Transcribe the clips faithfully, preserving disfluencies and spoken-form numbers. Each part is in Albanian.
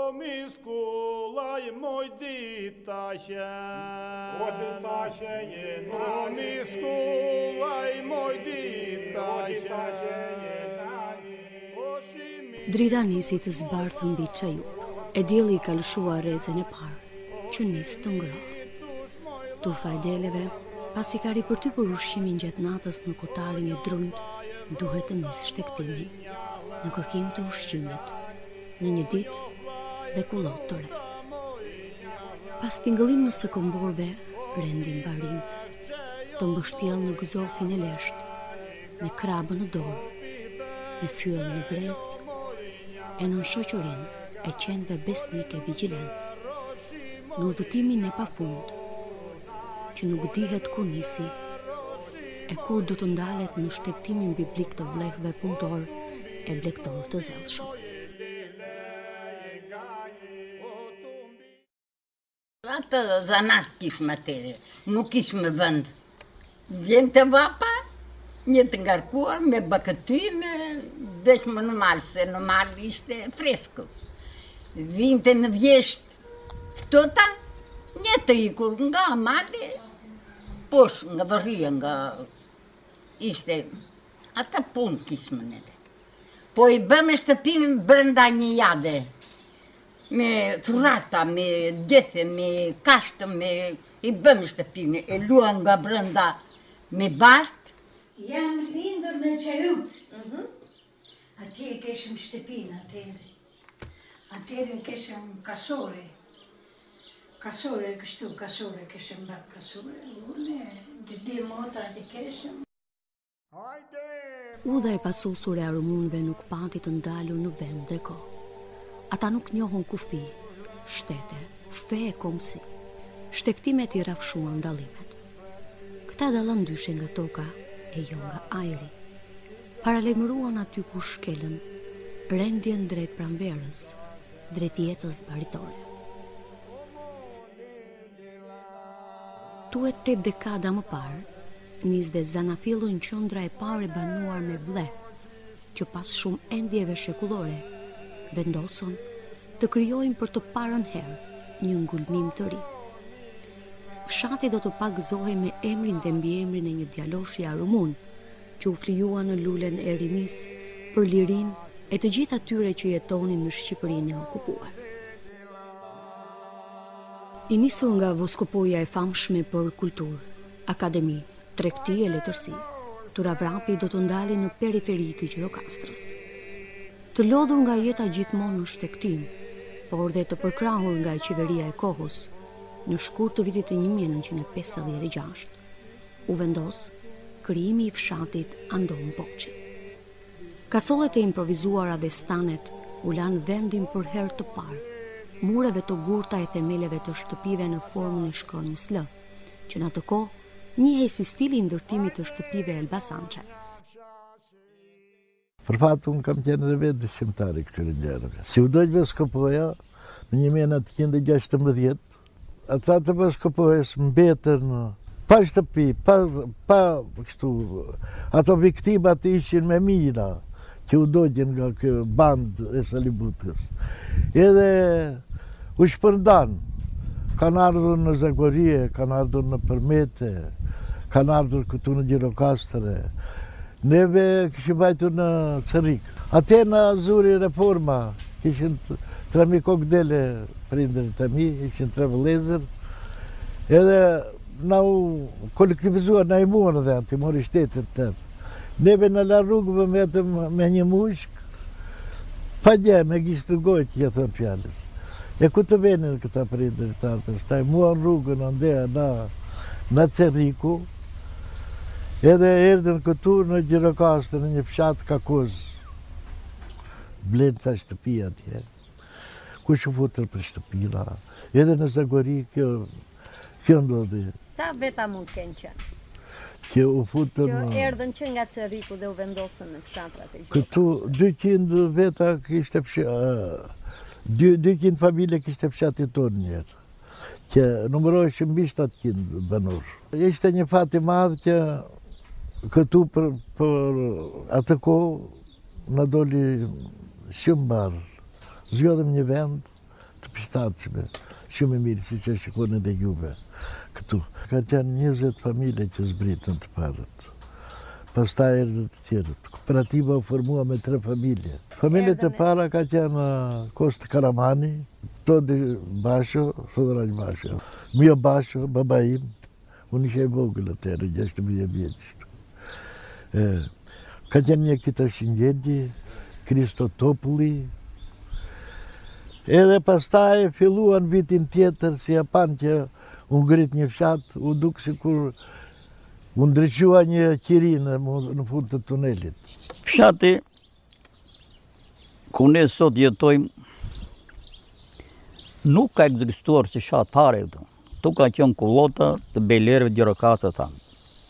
Miskulaj moj ditaše, o ditaše je nani, miskulaj moj o ditaše, ditaše je nani. Drita nisi të zbarthë mbi çaju, e dielli ka lëshuar rrezën e parë, që nis të ngrohtë. Tufa e deleve, pasi ka ripërtypur ushqimin gjatë natës në kotarin e drunjt, duhet të nis shtektimi, në kërkim të ushqimit, në një ditë bekullot të re. Pas tingëllimës së komborve, rendi mbarind, të mbështjell në gëzofin e lesht, me krabën në dorë, me fyellën në brez, e nën shoqërin e qenve besnike vigjilent, në udhëtimin e pafund, që nuk dihet kur nisi, e kur do të ndalet në shtektimin biblik të vlehve punëtor e blegtor të zellshëm. Atë zanat kishme atere, nuk kishme vend. Vjen të vapa, një të ngarkuar, me bakëtyme, veshme normal, se normal ishte fresko. Vinte në vjesht fëtota, një të ikur nga mali, posh nga vërria, nga ishte, ata pun kishme nëre. Po i bëme shtëpimin brenda një jade, me furrata, me dethe, me kashtë, me i bëmë shtëpinë, e luan nga brenda me bashkë. Jam lindur në Qajub. Atje keshëm shtëpinë atëre. Atëre keshëm kasore. Kasore kështu, kasore keshëm bërë kasore. Une, të di motra që keshëm. Udha e pasusur e arumunve nuk pati të ndalur në vend dhe kohë. Ata nuk njohon kufi, shtete, fe e komsi, shtektimet i rafshuan dallimet. Këta dallën ndyshe nga toka e jo nga ajri. Paralemëruan aty ku shkelën, rendjen drejt pranverës, drejt jetës baritore. Tuet tet dekada më parë, nis dhe Zanafillun qendra e parë e banuar me vleh, që pas shumë endjeve shekullore, vendosën të krijojnë për të parën herë një ngulmim të ri. Fshati do të pagëzohej me emrin dhe mbiemrin e një djaloshi arumun, që u flijua në lulen e rinis për lirin e të gjithë atyre që jetonin në Shqipërinë e okupuar. I nisur nga voskopoja e famshme për kulturë, akademi, tregti e letërsi, Turavrapi do të ndali në periferi të Gjirokastrës. Të lodhur nga jeta gjithmonë në shtektim, por dhe të përkrahur nga qeveria e kohës, në shkurt të vitit të një mijë e nëntëqind e pesëdhjetë e gjashtë, u vendos krijimi i fshatit Andon Boçi. Kasollet e improvizuara dhe stanet u lanë vendin për herë të parë, mureve të gurta e themeleve të shtëpive në formën e shkronjës L, që në atë kohë njihej si stili i ndërtimit të shtëpive elbasançe. Për fatë, unë kam qenë dhe vetë dëshimtari këtyre gjërave. Si u dojtë Voskopoja, në një mijë e nëntëqind e gjashtëmbëdhjetë, ata të Voskopojës mbetën pa shtëpi, pa, pa kështu, ato viktimat ishin me mina, që u dojtën nga kjo band e Salibutës. Edhe u shpërndan, kanë ardhur në Zagorie, kanë ardhur në Përmete, kanë ardhur këtu në Gjirokastre, neve kishim vajtur në Cërik. Ate në zuri reforma, kishin tremi kokdele prindërit e mi, ishin tre vëllezër, edhe na u kolektivizuar, na i muan dhe atë, i mori shtetit tërë. Neve në la rrugëve vetëm me një mushk, pa gje, me gjishtë të gojtë, që thënë pjallës. E ku të venin këta prindërit arpës, ta i muan rrugën ndeja na, na Ceriku, edhe erdhen këtu në Gjirokastër, në një fshat Kakoz, blenë ca shtëpi atje, ku që futër për shtëpila, edhe në Zagori kjo, kjo ndodhi. Sa veta mund kënë qenë? Që u futën... Që erdhen që nga Ceriku dhe u vendosën në fshatrat e Gjirokastër? Këtu dyqind veta kishte fshat, dyqind familje kishte fshatit tonë njerë, që numërojshë mbi shtatëqind banor. Ishte një fat i madh që këtu për, për atë kohë në doli shumë barë. Zgjodhëm një vend, stați-me. Shumë e mirë si që shikonin dhe juve këtu. Ka qenë njëzet familje që zbritën të parët. Pastaj erdhën të tjerët. Kooperativa u formua me tre familje. Familjet e para ka qenë Kost Karamani, Todi Basho, Thodraj Basho, Mio Basho, baba im, unë ishe e vogël atëherë, gjashtëmbëdhjetë vjeç. Ka qenë një kita Shingjelli, Kristo Topulli. Edhe pastaj filluan vitin tjetër, si e pan që u ngrit një fshat, u duk sikur u ndriçua një qiri në, në fund të tunelit. Fshati ku ne sot jetojmë nuk ka ekzistuar si fshat fare këtu. Tu ka qenë kullota të Belerëve Gjirokastër thanë.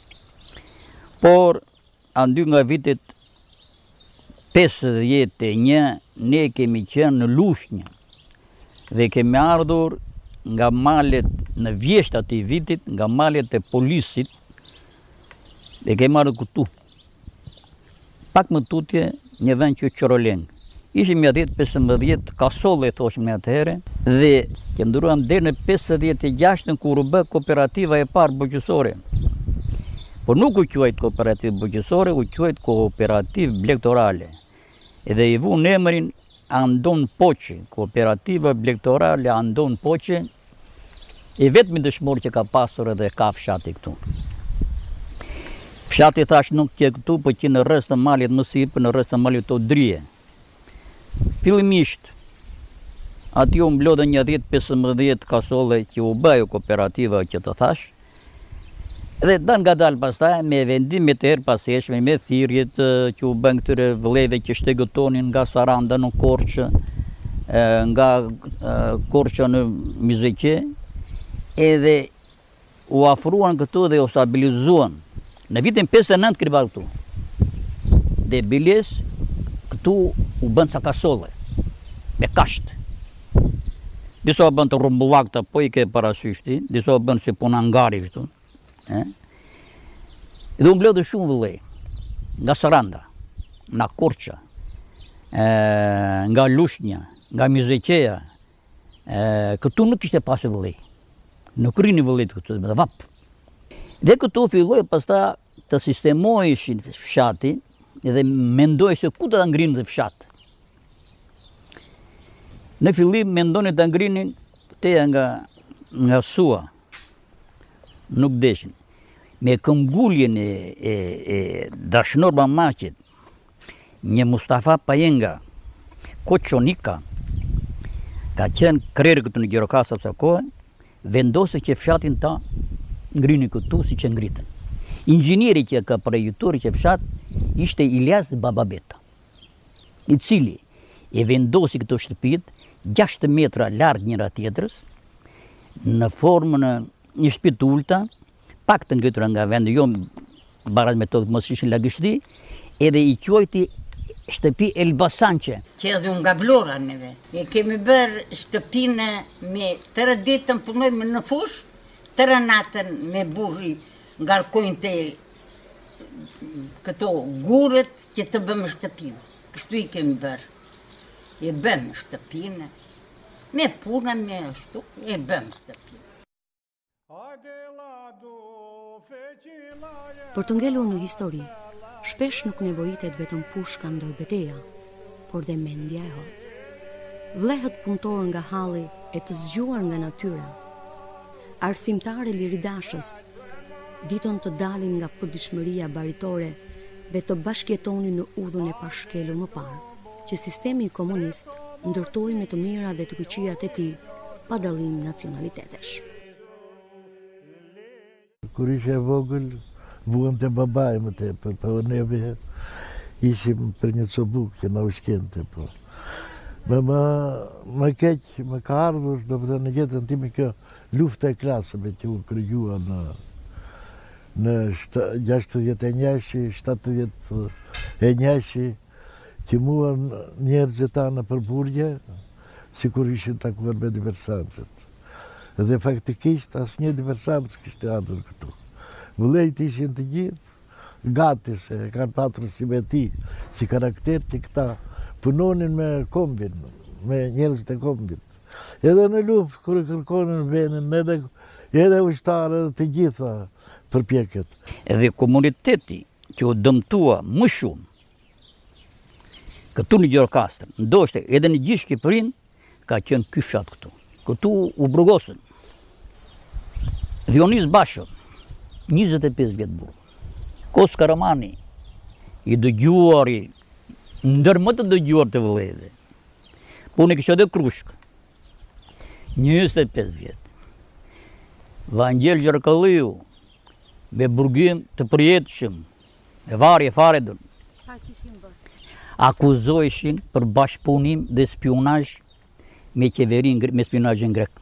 Por andy nga vitet pesëdhjetë e një ne kemi qenë në Lushnjë dhe kemi ardhur nga malet në vjesht ati vitit, nga malet e polisit dhe kemi ardhur këtu. Pak më tutje një vend që Qoroleng. Ishim ja dhjetë pesëmbëdhjetë kasolle, thoshim ne atëherë, dhe që nduruam deri në pesëdhjetë e gjashtën kur u bë kooperativa e parë bujqësore. Por nuk u quajt kooperativë bujqësore, u quajt kooperativë blegtorale. Edhe i vu në emrin Andon Poqi, kooperativa blegtorale Andon Poqi, e vetëmi dëshmor që ka pasur edhe ka fshati këtu. Fshati thash nuk që këtu, për që në rrës të malit Mësip, në rrës të malit Odrije. Fillimisht, aty u mblodhen një dhjetë pesëmbëdhjetë kasolle që u bëju kooperativa që të thash, dhe dan nga dalë pastaj me vendimet e herpaseshme, me thirrjet që u bën këtyre vëllezërve që shtegëtonin nga Saranda në Korçë, nga Korça në Mizeqe, edhe u afruan këtu dhe u stabilizuan. Në vitin pesëdhjetë e nëntë kriva këtu. Dhe biles këtu u bën ca kasolle me kasht. Disa u bën të rumbullakta, po i ke parasysh ti, disa u bën si puna ngari këtu. Eh? Dhe u mblodhi shumë vëllej, nga Saranda, nga Korça, eh, nga Lushnja, nga Mizeqeja. Eh, këtu nuk ishte pasë vëllej, nuk rini vëllej këtu, dhe vap. Dhe këtu filloi pastaj të sistemoheshin fshati dhe mendoj se ku të ngrinë dhe fshat. Në fillim mendoni të ngrinin teja nga, nga Sua, nuk deshin. Me këmbgulljen e, e, e Dashnor Mamaqit, një Mustafa Pajenga, Koçonika, ka qenë krerë këtu në Gjirokastër së kohë, vendose që fshatin ta ngrini këtu si që ngritën. Inxhinieri që ka projektuar që fshat ishte Ilyas Bababeta, i cili e vendosi këto shtëpit gjashtë metra larg njëra tjetrës, në formën e një shtëpi të ulta, pak të ngritura nga vendi, jo baraz me tokë mos ishin lagështi, edhe i quajti shtëpi Elbasanqe. Që edhe nga Vlora neve. E kemi bërë shtëpinë me tërë ditën punojmë në fush, tërë natën me burri ngarkojnë të këto gurët që të bëmë shtëpinë. Kështu i kemi bërë. E bëmë shtëpinë, me puna, me ashtu, e bëmë shtëpinë. Për të ngelur në histori, shpesh nuk nevojitet vetëm pushka ndër betejë, por dhe mendja e hor. Vlehët punëtor nga halli e të zgjuar nga natyra, arsimtare liridashës, ditën të dalin nga përditshmëria baritore dhe të bashkjetonin në udhën e pashkelur më parë, që sistemi komunist ndërtoi me të mira dhe të këqijat e tij, pa dallim nacionalitetesh. Kur ishe vogël, vuan të babaj më tepër, për neve ishim për një cobuk që na ushqente, po. Me më, më keq, më ka ardhur, do të thënë në jetën time kjo lufta e klasëve që u krijuar në në gjashtëdhjetë e një, shtatëdhjetë e një, që muan njerëzit tanë për burgje, sikur ishin takuar me diversantët. Dhe faktikisht asë një diversant s'kishte ardhur këtu. Vëllejt ishin të gjithë gati se kanë patur si me ti, si karakter që këta punonin me kombin, me njerëzit e kombit. Edhe në luftë, kur kërkonin venin, edhe, edhe ushtarët të gjitha përpjekjet. Edhe komuniteti që u dëmtua më shumë këtu në Gjirokastër, ndoshta edhe në gjithë Shqipërinë, ka qenë ky fshat këtu. Këtu u burgosën. Dionis Basho, njëzet e pesë vjet burg. Kos Karamani, i dëgjuari, ndër më të dëgjuar të vëllezërve. Po unë kisha edhe Krushk, njëzet e pesë vjet. Vangjel Gjerkalliu, me burgim të përjetshëm, e varje fare dën. Çfarë kishin bërë? Akuzoheshin për bashkëpunim dhe spionazh me qeverin, me spionazhin grek.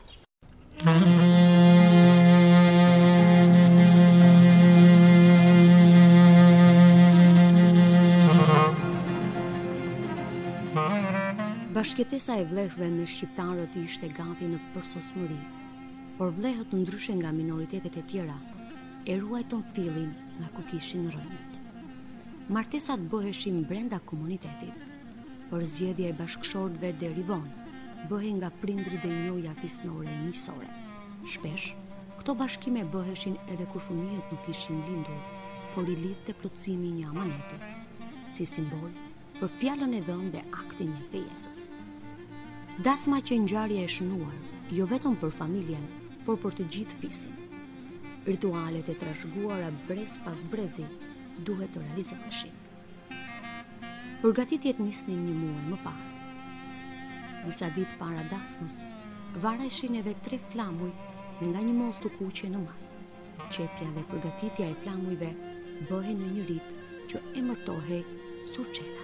Bashkëtesa e vlehëve me shqiptarët ishte gati në përsosmëri, por vlehët ndryshe nga minoritetet e tjera e ruajton fillin nga ku kishin rënjët. Martesat bëheshin brenda komunitetit, por zgjedhja e bashkëshortëve deri vonë bëhej nga prindrit dhe njoja fisnore e miqësore. Shpesh, këto bashkime bëheshin edhe kur fëmijët nuk ishin lindur, por i lidhte plotësimi i një amaneti, si simbol për fjalën e dhënë dhe aktin e fejesës. Dasma që ngjarje e shënuar, jo vetëm për familjen, por për të gjithë fisin. Ritualet e trashëguara brez pas brezi duhet të realizoheshin. Përgatitjet nisnin një muaj më parë. Disa ditë para dasmës, varaheshin edhe tre flamuj me nga një mollë të kuqe në maj. Qepja dhe përgatitja e flamujve bëhen në një rit që emërtohej Surçela.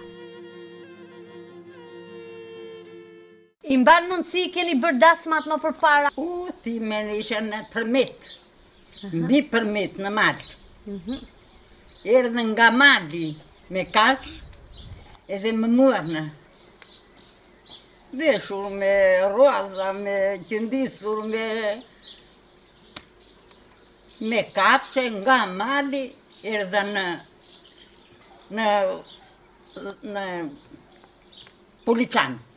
I mban mundësi keni bërë dasmat më përpara? U, ti me ishe në përmet, mbi përmet në malë. Erdhe nga mali me kas, edhe më mërnë. Veshur me roza, me qëndisur, me, me kapshe nga mali, erdhe në, në, në Poliçan.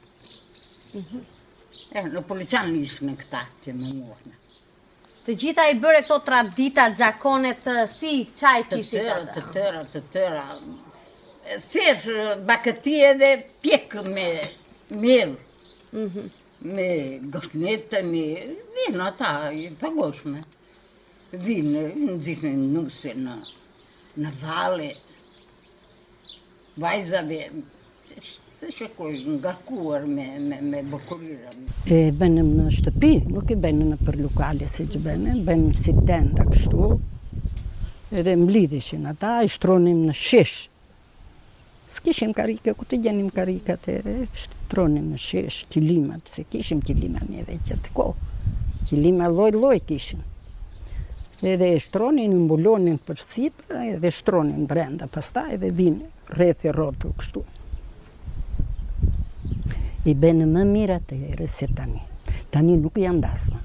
E, në Poliçan ishën këta që më mërnë. Të gjitha i bëre këto traditat, zakonet, si qaj kishit Të atë? tëra, të tëra, të tëra. Thesh bakëti edhe pjekë me mirë, me goshnete, me vinë ata i pagoshme. Vinë, në gjithë në nuse, në, në vale, vajzave, të shekoj ngarkuar me, me, me bukurira. E bënëm në shtëpi, nuk i bënë në për lokale si që bënë, bënë si tenda kështu, edhe mblidhishin ata, i shtronim në shesh. S'kishim karike, ku të gjenim karikat e shtronim në shesh, kilimat, se kishim kilima neve qëtë ko, kilima loj loj kishim. Edhe e shtronin, mbulonin për sipër, edhe shtronin brenda, pastaj edhe vinë, rrethi rrotu kështu. I bënë më mirë atëherë se tani. Tani nuk janë dasma.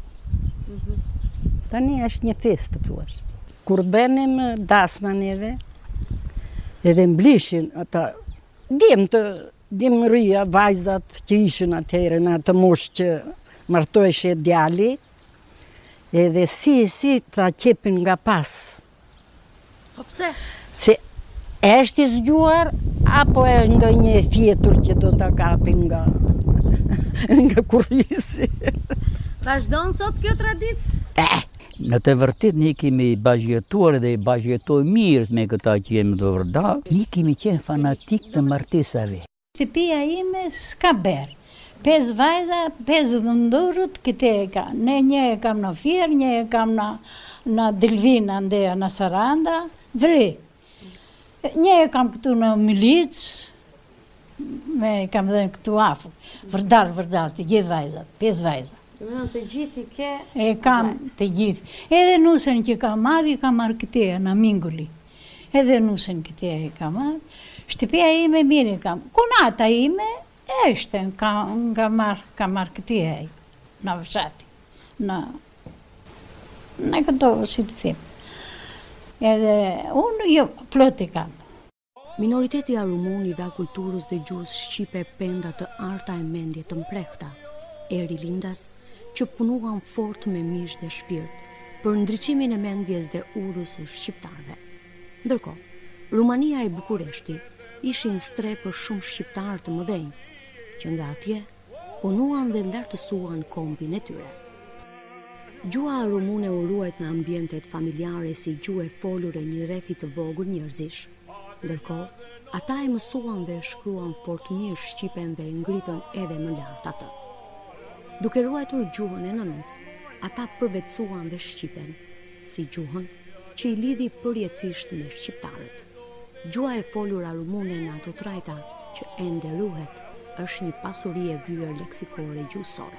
Tani është një festë, të thuash. Kur bënim dasma neve, edhe mblishin ata djemë të djemëria, vajzat që ishin atëherë në atë moshë që martoheshe djali, edhe si, si ta qepin nga pas. Po pse? Se është i zgjuar, apo është ndonjë fjetur që do ta kapin nga, nga kurrisi. Vazhdon sot kjo traditë? Eh, Në të vërtet, ne kemi bashkëjetuar dhe bashkëjetoj mirë me këta që jemi të vërda. Ne kemi qenë fanatik të martesave. Shtëpia ime s'ka berë. Pes vajza, pes dhëndurët, këte e ka. Ne një e kam në Fier, një e kam në, në Delvina, ndeja në Saranda, vri. Një e kam këtu në Milic, me kam dhe në këtu afu. Vërdar, vërdar, të gjithë vajzat, pes vajza. Të gjithë i ke? E kam të gjithë. Edhe nusën që ka marrë, i ka marrë këteja në Mingulli. Edhe nusën këteja i ka marrë. Shtëpia ime mirë i kam. Kunata ime, eshte ka, nga marrë, ka marrë këteja i, në vëshati. Në, në këto, si të thimë. Edhe unë, jo, plot i kam. Minoriteti a rumunit dha kulturës dhe gjuhës shqipe penda të arta e mendje të mprehta, eri lindas që punuan fort me mish dhe shpirt për ndriçimin e mendjes dhe udhës së shqiptarëve. Ndërkohë, Rumania e Bukureshti ishin stre për shumë shqiptarë të mëdhenj, që nga atje punuan dhe lartësuan kombin e tyre. Gjuha rumune u ruajt në ambientet familjare si gjuhë e folur e një rrethi të vogël njerëzish. Ndërkohë, ata e mësuan dhe shkruan fort mirë shqipen dhe e ngritën edhe më lart atë. Duke ruajtur gjuhën e nënës, ata përvetësuan dhe shqipen si gjuhën që i lidhi përjetësisht me shqiptarët. Gjuha e folur a rumune në ato trajta që ende ruhet është një pasuri e vyer leksikore gjuhësore.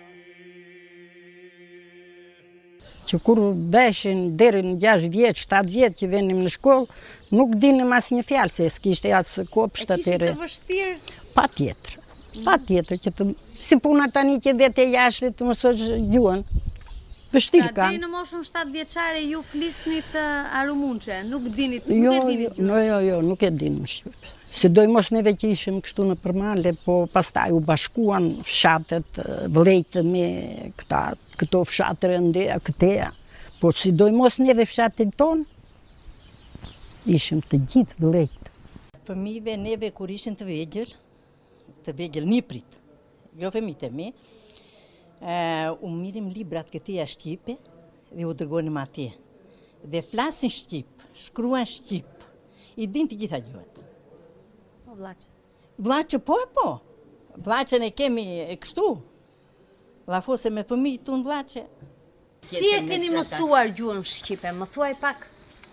Që kur veshin deri në gjashtë vjeç, shtatë vjeç që venim në shkollë, nuk dinim asnjë fjalë se s'kishte as kopsht atëre. E kishte të vështirë? Patjetër. Patjetër që të si puna tani që vete jashtë të mësosh gjuhën. Vështirë pra, kanë. deri në moshën shtatë vjeçare ju flisnit a rumunçe, nuk dinit, nuk jo, e dinit gjuhën. Jo, jo, jo, nuk e dinim shqipe. Se doj mos neve që ishim kështu në përmale, po pastaj u bashkuan fshatet vëllejtë me këta, këto fshatër ndeja këteja. Po si doj mos neve fshatin ton, ishim të gjithë vëllejtë. Fëmijëve neve kur ishin të vegjël, të vegjël niprit, jo fëmijët e mi, u mirim librat këteja shqipe dhe u dërgonim atje. Dhe flasin shqip, shkruan shqip, i din të gjitha gjuhët. Vlaqe. Vlaqe, po e po. Vlaqen e kemi e kështu. La fose me fëmijë tu në vlaqe. Si e keni mësuar gjuhën shqipe? Më thuaj pak.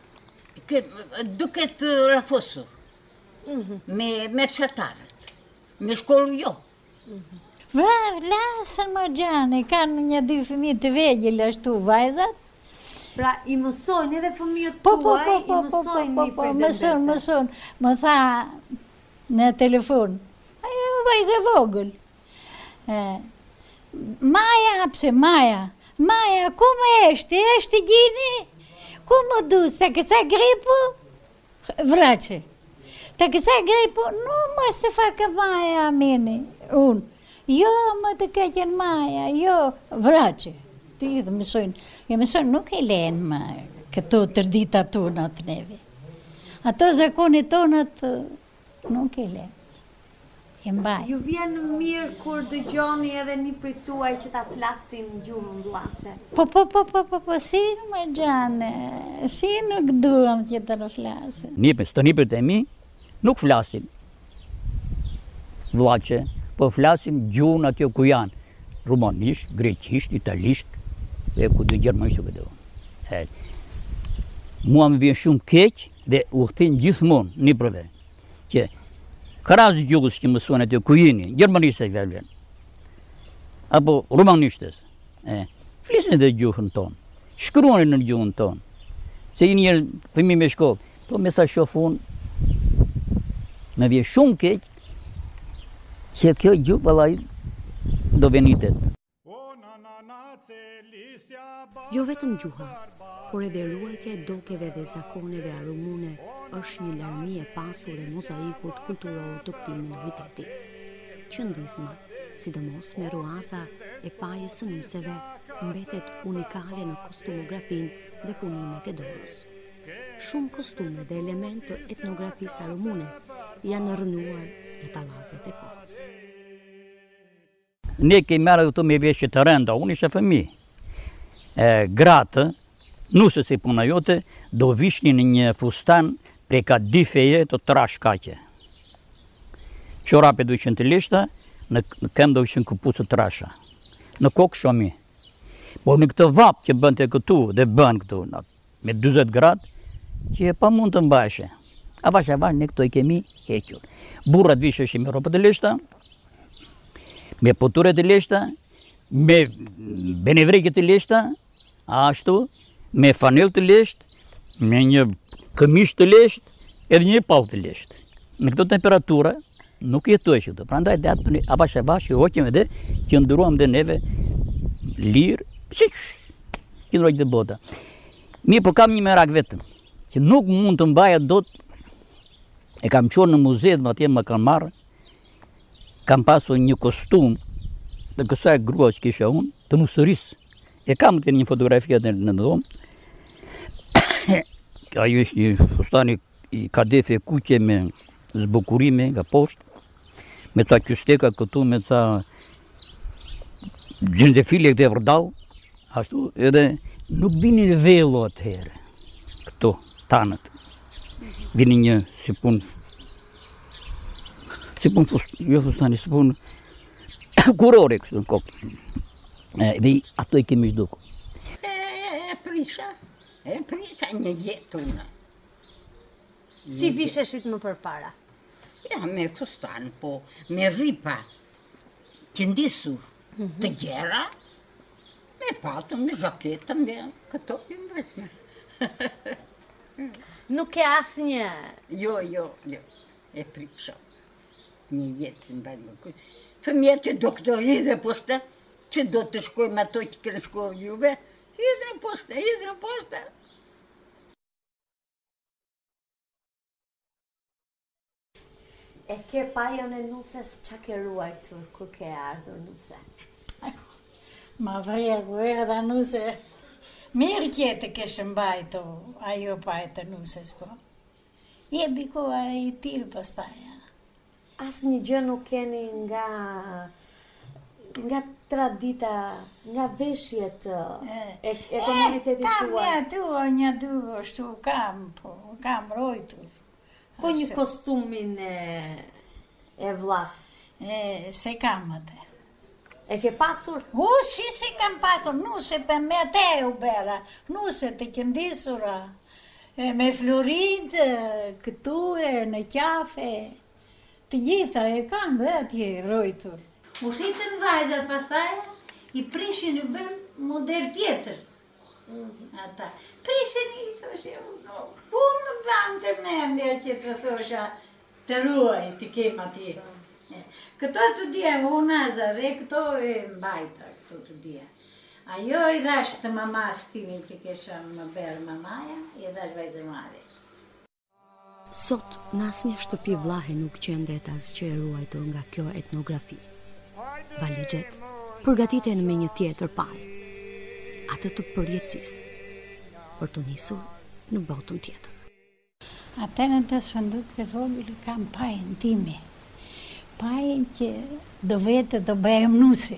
Duket rafosur. Me me fshatarët. Me shkollë jo. Vra, lasën më gjani, kanë një dy fëmijë të vegjël ashtu vajzat. Pra, i mësojnë edhe fëmijët po, po, tuaj, po, po, i mësojnë po, po, një po, për mëson, mëson. Më tha në telefon, ajo vajzë e vogël. E, Maja, pse Maja, Maja, kumë eshte, eshte gjini? Kumë du, ta kësa gripu? Vrace. Ta kësa gripu, no, mos të faka Maja, mini, unë. Jo, më të keqen Maja, jo, vrace. Të i dhe mësojnë, jo mësojnë nuk e lenë më këto tërdita tonat neve. Ato zakonit tonat nuk e lenë. E mbaj. Ju vjen mirë kur dëgjoni edhe një prej tuaj që ta flasin gjuhën vlaqe? Po, po, po, po, po, po, si më gjane, si nuk duam që të në flasin. Nipës, të nipët e mi nuk flasin vlaqe, po flasin gjuhën atjo ku janë. Rumanisht, greqisht, italisht, dhe ku dhe gjermanisht këtë unë. Mua më vjen shumë keq dhe u këthin gjithmonë niprëve, që krasë gjuhës që mësuan atjo ku jeni, gjermanisht e vjen, apo rumanishtës, e, flisin edhe gjuhën tonë, shkruan në gjuhën tonë, se i njerë fëmi me shkollë, po me sa shofun, me vjen shumë keq, që kjo gjuhë vëllai do venitet. Jo vetëm gjuha, por edhe ruajtja e dokeve dhe zakoneve a rumune është një larmi e pasur e mozaikut kulturor të këtij minoriteti. Qëndizma, sidomos me ruaza e pajës së nuseve, mbetet unikale në kostumografinë dhe punimet e dorës. Shumë kostume dhe element të etnografisë rumune janë rënuar në tallazet e kohës. Ne kemi marrë këto me veshje të rënda, unë isha fëmijë. Gratë, nusës e puna jote, do vishnin një fustan prej ka dy feje të trash kaqe. Çorape do ishin të lishta, në këmbë do ishin këpucë të trasha. Në kokë shomi. Por në këtë vap që bënte këtu dhe bën këtu, me dyzet gradë, që e pa mund të mbajshe. Avash avash ne këto i kemi hequr. Burrat visheshin me rrobat të lishta, me poture të lishta, me benevreke të lishta, ashtu, me fanel të lisht, me një këmish të lisht, edhe një pall të lisht. Në këto temperatura, nuk jetoj që këto. Prandaj dhe atë avash avash i hoqim edhe, që ndëruam dhe neve lirë, si që ndrojtë dhe bota. Mi po kam një merak vetëm, që nuk mund të mbaja dot E kam qenë në muze, më atje më kanë marrë, kam pasur një kostum të kësaj grua që kisha unë, të nusërisë. E kam të një fotografi atë në dhomë. Ajo është një fustani i kadefe kuqe me zbukurime nga poshtë, me ca kysteka këtu, me ca gjendefile këtë e vërdal, ashtu, edhe nuk vinin velo atëherë, këto, tanët. Vini një, si pun, si pun, jo fustani, si pun, kurore kështu në kokë. Dhe ato e kemi zhduku. E prisha, e prisha një jetë unë. Si visheshit më përpara? Ja, me fustan, po, me ripa, këndisur, të gjera, me pato, me zhaketë, me këto, me vëzme. Nuk e asë një... Jo, jo, jo, e prisha. Një jetë në bajnë më kujtë. Fëmija që do këto hidhe poshte, që do të shkojmë ato që kërë shkojë juve, hidhe poshte, hidhe poshte. E ke pajon e nuses që ke ruajtur, kur ke ardhur nuse? Ma vregu edhe nuse, mirë qëtë keshë mbajtu, ajo pajtë nuses, po. Je diko i tirë pëstaja. Asë një gjë nuk keni nga, nga tradita, nga veshjet e, e komunitetit Kam tuaj. një tu, një du, shtu kam, po, kam rojtur. Po një kostumin e, e vlla. E, se kam atë. E ke pasur? U, si si kam pasur, nuse për me te u bera, nuse të këndisura, e, me florit, këtu e në qafe, të gjitha e kam dhe atje rojtur. U rritën vajzat pastaj, i prishin i bëm model tjetër. Ata, prishin i thoshe, ku më banë të mendja që të thosha të ruaj, të kem atje. Këto të dje, unaza dhe këto e mbajta, këto të dje. Ajo i dhash të mamas time që kesha më berë mamaja, i dhash vajzë mare. Sot, në asnjë shtëpi vllahe nuk qendet asgjë e ruajtur nga kjo etnografi. Valigjet përgatiten me një tjetër palë, atë të përjetësisë, për të nisur në botën tjetër. Atënë të shënduk të vogël kam pajën time. Pajën që do vete do bëhem nuse.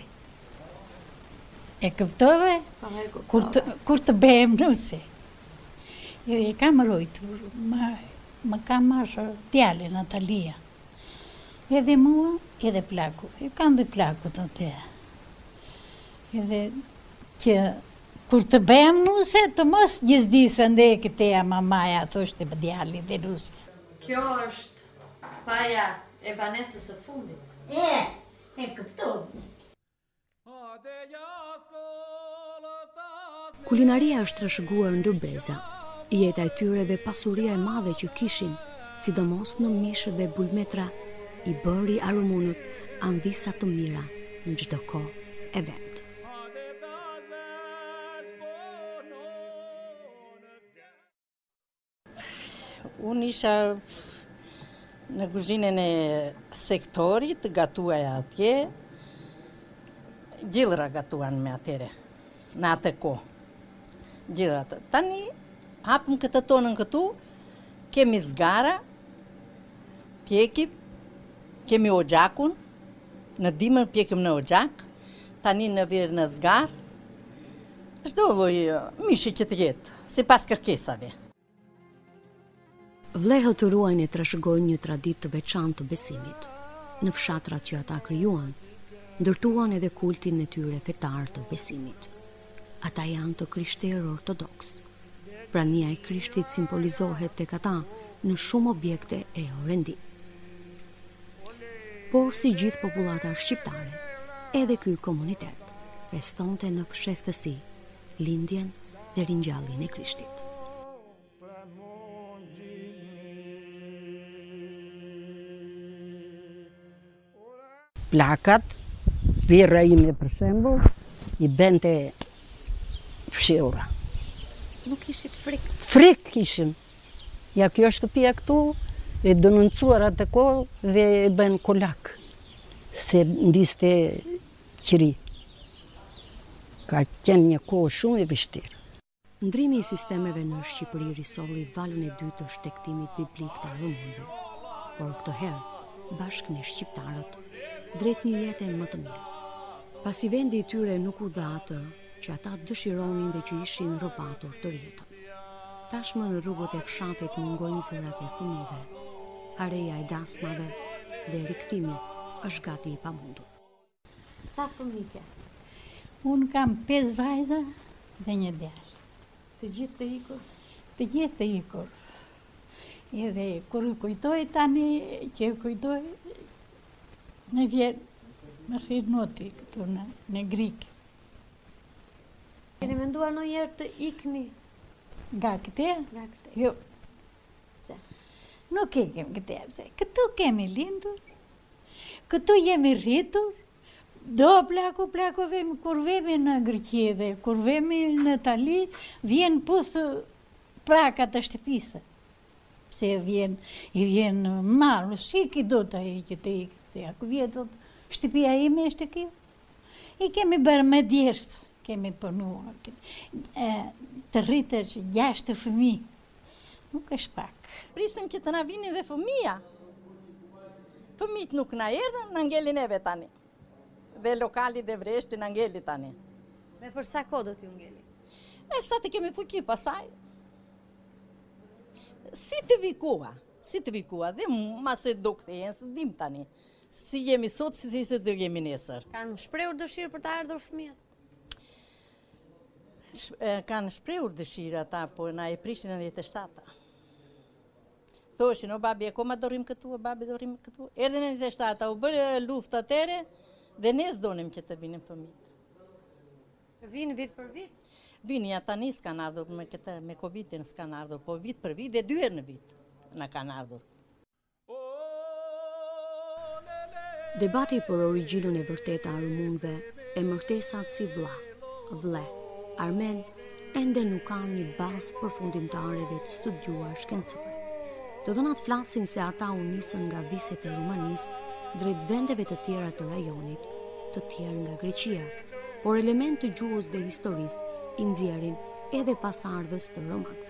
E këptove? Kur të, kur të bëhem nuse. E kam rojtur, ma, më kam marrë djale Natalia. Edhe mua, edhe plaku. E kam dhe plaku të te. Edhe që kur të bëhem nuse, të mos gjithdisën dhe këteja mamaja, thoshte për djali dhe nuse. Kjo është paja e banesës së fundit. E, e këptove. Kulinaria është trashëguar ndër breza, jeta e tyre dhe pasuria e madhe që kishin, sidomos në mishë dhe bulmetra, i bëri arumunët anvisa të mira në çdo kohë e vend. Unë isha në kuzhinën e sektorit, gatuaja atje, gjillëra gatuan me atere, në atë kohë. Gjillëra të. Tani, hapëm këtë tonën këtu, kemi zgara, pjekim, kemi oxhakun, në dimër pjekim në oxhak, tani në virë në zgarë, çdo lloj mishi që të jetë, sipas kërkesave. Vlehët të ruajnë e trashëgojnë një traditë të veçantë të besimit. Në fshatrat që ata krijuan, ndërtuan edhe kultin e tyre fetar të besimit. Ata janë të krishterë ortodoks. Prania e Krishtit simbolizohet tek ata në shumë objekte e orëndi. Por si gjithë popullata shqiptare, edhe ky komunitet festonte në fshehtësi lindjen dhe ringjalljen e Krishtit. Plakat, birra ime për shembull, i bente fshehura. Nuk ishit frikë? Frikë kishim. Ja, kjo shtëpia këtu, e denunțuar atăco de ben colac. Se ndiste qiri. Ka qenë një kohë shumë e vështirë. Ndrimi i sistemeve në Shqipëri risolli valun e dytë të shtektimit biblik të rumunëve, por këtë herë bashkë me shqiptarët drejt një jete më të mirë. Pasi vendi i tyre nuk u dha atë që ata dëshironin dhe që ishin rrobatur të rjetën. Tashmë në rrugët e fshatit mungojnë zërat e fëmijëve, hareja e dasmave dhe rikthimi është gati i pamundur. Sa fëmijë ke? Unë kam pesë vajza dhe një djalë. Të gjithë të ikur? Të gjithë të ikur. Edhe kur kujtoj tani që kujtoj në vjen më rrit noti këtu në, në Grikë. Keni menduar ndonjëherë të ikni? Nga këte? Nga këte. Jo. Se? Nuk e kem këte, se këtu kemi lindur, këtu jemi rritur, do plako plako vemi, kur vemi në Greqi dhe kur vemi në Itali, vjen puthë praka të shtëpisë. Pse vjen, i vjen malë, si ki do të i që të i këte, ako vjetët, shtëpia ime është kjo. I kemi bërë me djerës, kemi pënuar, e, të rritësh gjashtë fëmi, nuk është pak. Prisëm që të na vini dhe fëmija. Fëmijët nuk na erdhën, na ngelin neve tani. Dhe lokali dhe vreshti na ngeli tani. Dhe për sa kohë do t'ju ngeli? E sa të kemi fuqi pasaj. Si të vikua, si të vikua, dhe mase do kthehen, së dim tani. Si jemi sot, si si të jemi nesër. Kanë shprehur dëshirë për të ardhur fëmijët? Kanë shprehur dëshirë ata, po na e prishin në dhjetë e shtatë. Thoshin, o babi, e koma dorim këtu, o babi dorim këtu. Erdhen në dhjetë e shtatë, u bërë luftë atere, dhe ne s'donim që të vinim fëmijët. Vinë vit për vit? Vini, ata një s'kanë ardhur me këtë, me Covidin s'kanë ardhur, po vit për vit dhe dy herë në vit na kanë ardhur. Debati për origjinën e vërtetë a rumunëve e martesat si vlla, vle, armen, ende nuk kanë një bazë përfundimtare dhe të studiuar shkencore. Të dhënat flasin se ata u nisën nga viset e Rumanisë drejt vendeve të tjera të rajonit, të tjerë nga Greqia, por element të gjuhës dhe historisë i nxjerrin edhe pasardhës të romakëve.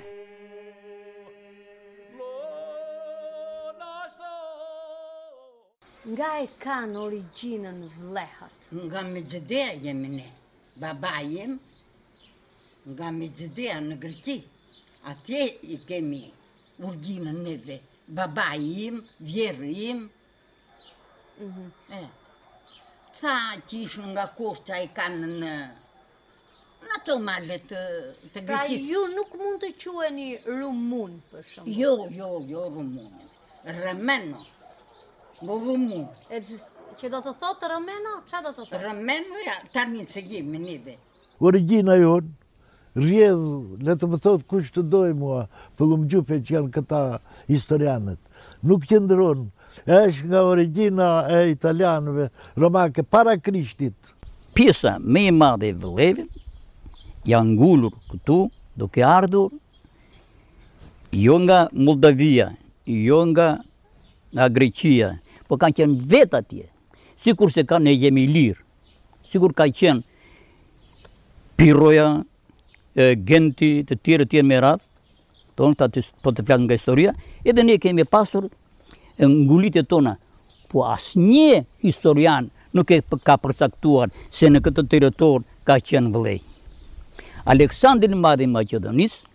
Nga e kanë origjinën vlehat? Nga Mexhedea jemi ne. Baba jem nga Mexhedea në Greqi. Atje i kemi origjinën neve. Baba im, vjerë im. Mhm. E, ca që ishën nga Kosta i kanë në në ato male të, të Pra Greqisë. ju nuk mund të quheni rumun, për shembull. Jo, jo, jo rumun. Remeno. Bo rumun. E gjës- që do të thotë Romeno, ç'a do të thotë? Remeno ja, tani se jemi neve. Origjina jonë, rjedhë, le të më thotë kush të doj mua, pëllumgjupe që janë këta historianët. Nuk qëndron, është nga origjina e italianëve, romake, para Krishtit. Pjesa me e madhe e vëlleve janë ngullur këtu, duke ardhur jo nga Moldavia, jo nga, nga Greqia, po kanë qenë vetë atje. Sikur se ka ne jemi lirë, sikur ka qenë Piroja, e, Genti, të tjerë të tjerë me radhë, tonë, ta të, po të flasë nga historia, edhe ne kemi pasur e, ngulitjet tona, po asnjë historian nuk e ka përcaktuar se në këtë territor ka qenë vëllej. Aleksandri i Madhi i Maqedonisë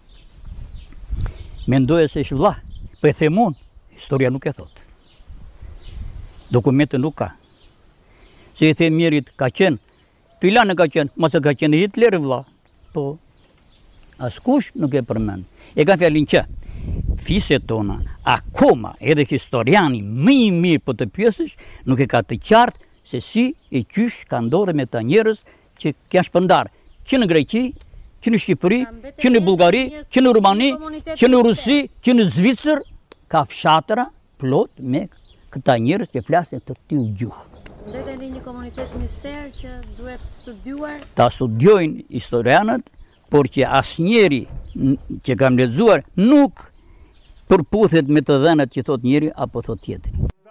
mendoja se është vëlla, po e themon, historia nuk e thotë. Dokumente nuk ka. Se i them njerit ka qenë, filane ka qenë, mase ka qenë Hitler vëlla, po askush nuk e përmend. E ka fjalin që fiset tona, akoma edhe historiani më i mirë po të pjesësh, nuk e ka të qartë se si e qysh ka ndodhur me ta njerëz që kanë shpërndar, që në Greqi, që në Shqipëri, që në Bullgari, që në Rumani, që në Rusi, që në Zvicër, ka fshatëra plot me këta njerëz që flasin të tillë gjuhë. Mbeteni një komunitet mister që duhet studiuar. Ta studiojnë historianët, por që asnjëri që kam lexuar nuk përputhet me të dhënat që thot njëri apo thot tjetri.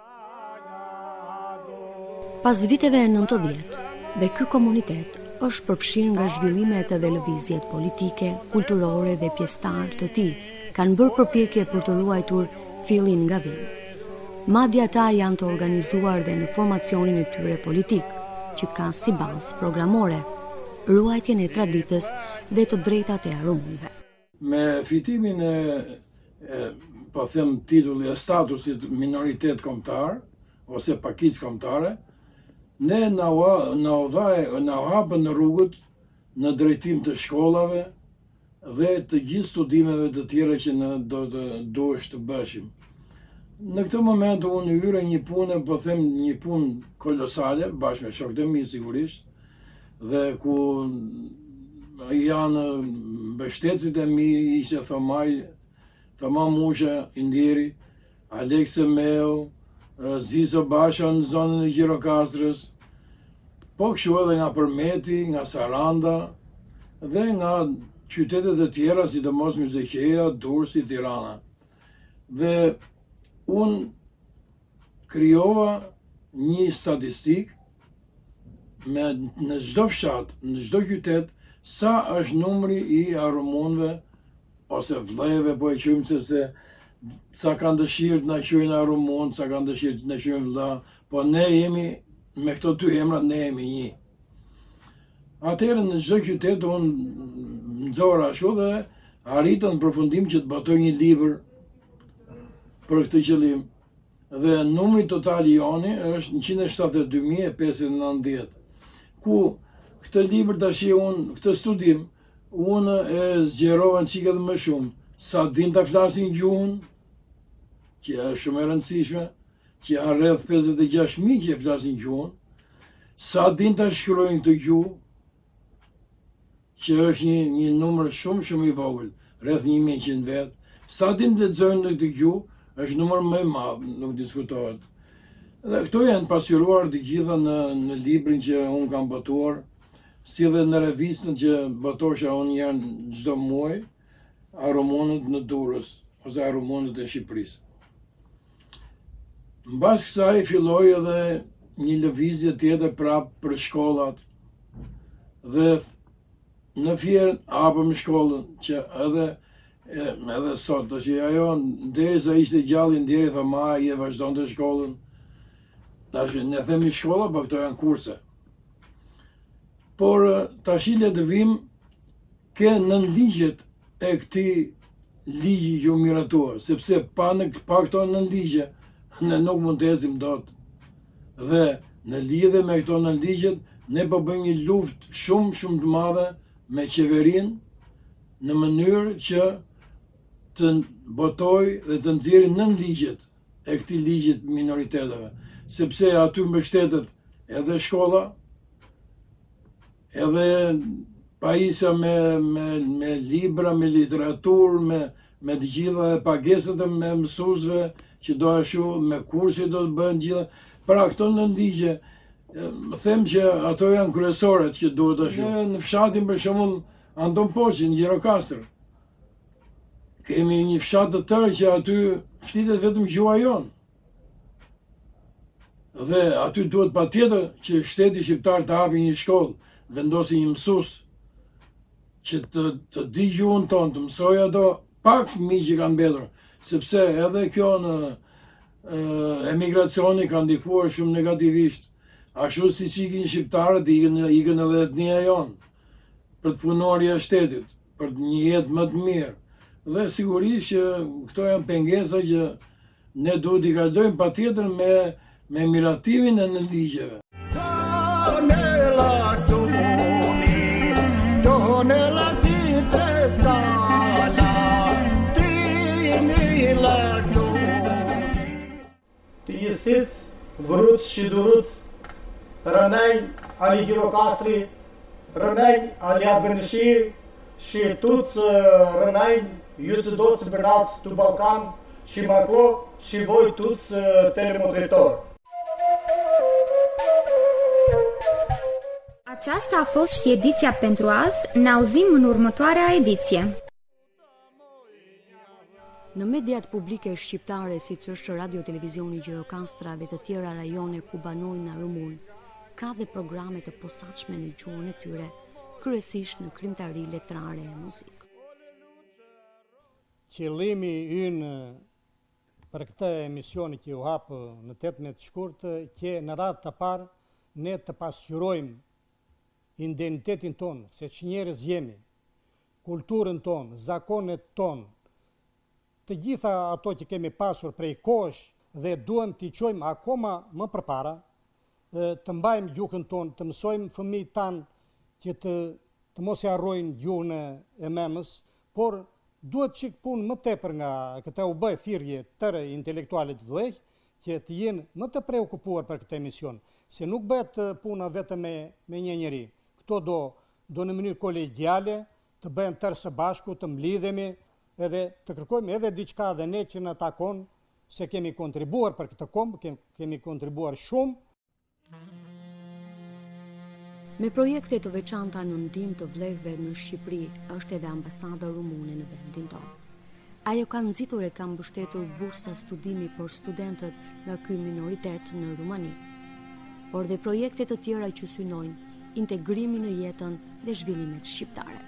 Pas viteve e nëntëdhjetë, dhe ky komunitet është përfshirë nga zhvillimet edhe lëvizjet politike, kulturore dhe pjesëtar të tij kanë bërë përpjekje për të ruajtur fillin nga vini. Madje ata janë të organizuar dhe në formacionin e tyre politik, që ka si bazë programore ruajtjen e traditës dhe të drejtat e arumunve. Me fitimin e, e po them titulli e statusit minoritet kombëtar ose pakicë kombëtare, ne na na hapën në rrugët në drejtim të shkollave dhe të gjithë studimeve të tjera që ne do të duhesh të bëshim. Në këtë moment unë hyra një punë, po them një punë kolosale, bashkë me shokët e mi sigurisht, dhe ku janë mbështetësit e mi, ishte Thomaj, Thoma Musha, Indiri, Alekse Meo, Zizo Basha në zonën e Gjirokastrës, po kështu edhe nga Përmeti, nga Saranda, dhe nga qytetet e tjera, si të mos Myzeqeja, Durrësi, Tirana. Dhe unë krijova një statistik me në çdo fshat, në çdo qytet, sa është numri i arumunëve, ose vllajeve, po e quajmë sepse sa kanë dëshirë të na quajnë arumun, sa kanë dëshirë të na quajnë vlla, po ne jemi me këto dy emra, ne jemi një. Atëherë në çdo qytet unë nxora ashtu dhe arritën në përfundim që të botoj një libër për këtë qëllim. Dhe numri total i joni është njëqind e shtatëdhjetë e dy mijë e pesëdhjetë e nëntëdhjetë. Ku këtë libër tash unë, këtë studim, unë e zgjerova në çike dhe më shumë, sa din të flasin gjuhën, që është shumë e rëndësishme, që janë rreth pesëdhjetë e gjashtë mijë që e flasin gjuhën, sa din të shkruajnë këtë gjuhë, që është një, një numër shumë shumë i vogël, rreth një mijë e njëqind vetë, sa din të lexojnë këtë gjuhë, është numër më i madh, nuk diskutohet. Dhe këto janë pasqyruar të gjitha në, në librin që unë kam botuar, si dhe në revistën që botosha unë janë çdo muaj, Arumunët në Durrës, ose Arumunët e Shqipërisë. Mbas kësaj filloi edhe një lëvizje tjetër prapë për shkollat. Dhe në Fier hapëm shkollën që edhe edhe sot tash ajo derisa ishte gjallë Ndjeri Thoma, ai e vazhdonte shkollën. Tash ne themi shkolla, po këto janë kurse. Por tash le të vim ke nën ligjet e këtij ligji që u miratua, sepse pa në pa këto nën ligje ne nuk mund të ecim dot. Dhe në lidhje me këto nën ligjet ne po bëjmë një luftë shumë shumë të madhe me qeverinë në mënyrë që të botoj dhe të nxjerrë nën ligjet e këtij ligjit minoriteteve, sepse aty mbështetet edhe shkolla, edhe pajisja me, me, me libra, me literaturë, me, me të gjitha dhe pagesat e me mësuesve që do ashtu, me kurse do të bëhen gjitha. Pra këto në ligje, më them që ato janë kryesoret që duhet ashtu. Ne në fshatin për shembull Anton Poçi në Gjirokastër. Kemi një fshat të tërë që aty flitet vetëm gjuha jonë. Dhe aty duhet patjetër që shteti shqiptar të hapi një shkollë, vendosi një mësues që të, të di gjuhën tonë, të mësoj ato pak fëmijë që kanë mbetur, sepse edhe kjo në e, emigracioni ka ndikuar shumë negativisht. Ashtu si që ikin shqiptarët, ikin, ikin edhe etnia jonë, për të punuar jashtë shtetit, për një jetë më të mirë. Dhe sigurisht që këto janë pengesa që ne duhet i kalojmë patjetër me, me miratimin e në ligjeve. Të njësic, vëruc, shiduruc, rënejn, ali Gjirokastri, rënejn, ali Abërnëshi, shi tuc rënejn, jusë do të bërnac të Balkan, shi marko, shi voj tuc telemotritor. Aceasta a fost și ediția pentru azi. Ne auzim în următoarea ediție. Në mediat publike shqiptare, si që është Radio Televizioni Gjirokastra dhe të tjera rajone ku banojnë në rumun, ka dhe programe të posaçme në gjuhën e tyre, kryesisht në krimtari, letrare e muzikë. Qëllimi ynë për këtë emisioni që u hapë në tetëmbëdhjetë shkurtë, që në radhë të parë ne të pasqyrojmë identitetin tonë, se që njerëz jemi, kulturën tonë, zakonet tonë, të gjitha ato që kemi pasur prej kohësh dhe duhem t'i qojmë akoma më përpara, të mbajmë gjuhën tonë, të mësojmë fëmijët tanë që të, të mos e harrojnë gjuhën e memës, por duhet çik punë më tepër nga këta u bë thirrje tërë intelektualit vëllëq që të jenë më të preokupuar për këtë emision, se nuk bëhet puna vetëm me, me një njeri. Këto do, do në mënyrë kolegjiale të bëhen tërë së bashku, të mblidhemi edhe të kërkojmë edhe diçka dhe ne që në takon se kemi kontribuar për këtë kombë, kemi, kemi kontribuar shumë. Me projekte të veçanta në ndihmë të vlefëve në Shqipëri është edhe ambasada rumune në vendin tonë. Ajo ka nxitur e ka mbështetur bursa studimi për studentët nga ky minoritet në Rumani, por dhe projekte të tjera që synojnë integrimin në jetën dhe zhvillimet shqiptare.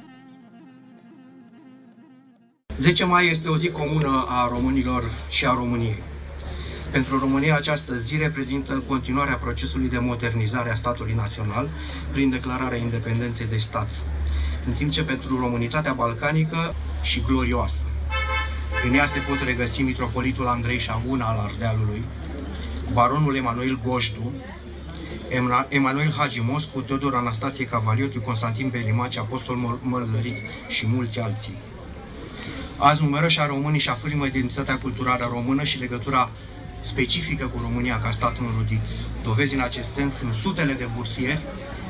zece mai este o zi comună a românilor și a României. Pentru România, această zi reprezintă continuarea procesului de modernizare a statului național prin declararea independenței de stat, în timp ce pentru românitatea balcanică și glorioasă. În ea se pot regăsi mitropolitul Andrei Șabuna al Ardealului, baronul Emanuel Goștu, Emanuel Hagi Moscu, Teodor Anastasie Cavaliotiu, Constantin Belimaci, Apostol Mălărit și mulți alții. Azi numeroși românii și afirmă identitatea culturală română și legătura specifică cu România ca stat înrudit. Dovezi în acest sens sunt sutele de bursieri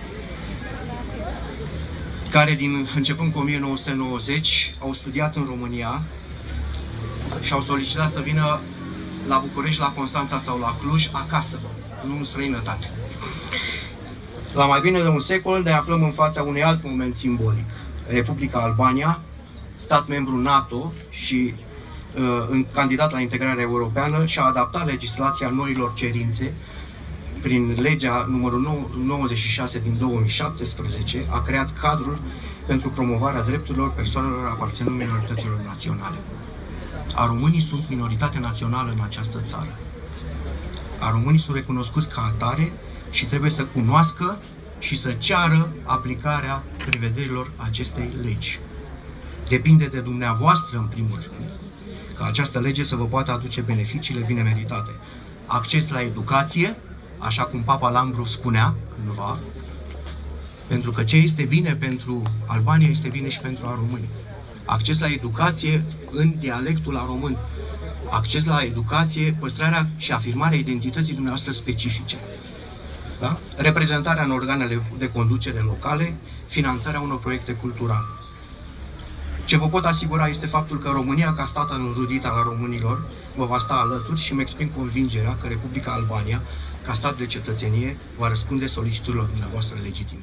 care, din, începând cu o mie nouă sute nouăzeci, au studiat în România și au solicitat să vină la București, la Constanța sau la Cluj, acasă, nu în străinătate. La mai bine de un secol ne aflăm în fața unui alt moment simbolic. Republica Albania, stat membru NATO și uh, candidat la integrarea europeană, și-a adaptat legislația noilor cerințe prin legea numărul nouăzeci și șase din două mii șaptesprezece, a creat cadrul pentru promovarea drepturilor persoanelor aparținând minorităților naționale. A românii sunt minoritate națională în această țară. A românii sunt recunoscuți ca atare și trebuie să cunoască și să ceară aplicarea prevederilor acestei legi. Depinde de dumneavoastră, în primul rând, ca această lege să vă poată aduce beneficiile bine meritate. Acces la educație, așa cum Papa Lambru spunea cândva, pentru că ce este bine pentru Albania este bine și pentru a români. Acces la educație în dialectul a român. Acces la educație, păstrarea și afirmarea identității dumneavoastră specifice. Da? Reprezentarea în organele de conducere locale, finanțarea unor proiecte culturale. Ce vă pot asigura este faptul că România, ca stat înrudit al românilor, vă va sta alături și îmi exprim convingerea că Republica Albania, ca stat de cetățenie, va răspunde soliciturilor dumneavoastră legitime.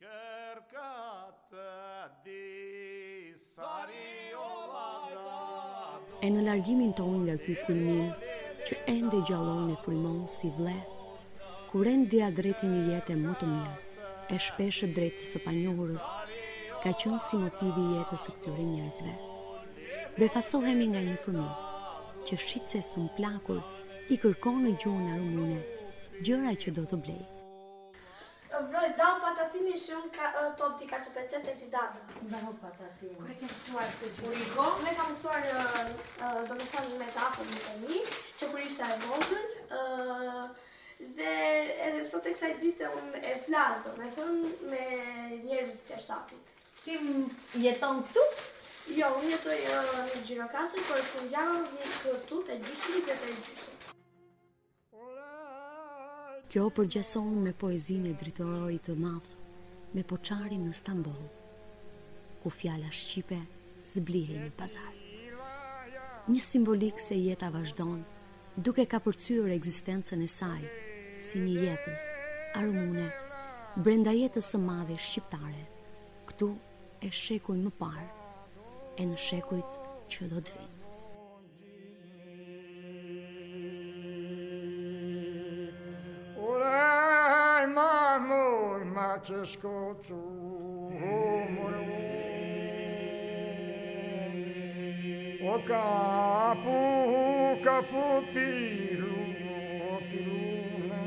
E në largimin tonë nga ky kulmim, që ende gjallon e frymon si vle, kur ende dia drejt një jete më të mirë, e shpesh drejt së panjohurës, ka qenë si motivi i jetës së këtyre njerëzve. Befasohemi nga një fëmijë që shitse së mplakur i kërkon në gjuhën rumune gjëra që do të blej. Vroj dau patatini și un ca, top di cartopezete di dadă. Da, nu patatini. Cum e că soare cu burigo? Me cam soare do të thonë metafën e mi, që kur isha e vogël, dhe edhe sot e kësaj dite unë e flas, do me thënë me njerëzit e fshatit. Ti jeton këtu? Jo, unë jetoj në Gjirokastër, por fundjavë vi këtu te gjyshi dhe te gjyshi. Kjo përgjason me poezinë e dritorit të madh, me Poçarin në Stamboll, ku fjala shqipe zblihej në pazar. Një simbolik se jeta vazhdon, duke ka përcyer ekzistencën e saj, si një jetës, arumune, brenda jetës së madhe shqiptare, këtu e shekuj më parë, e në shekujt që do të vinë. brață scoțul, o capu, capu pilu, piluna,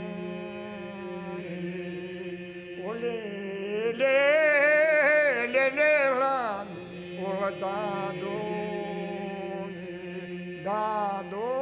o lele, lele la, o la dado, dado.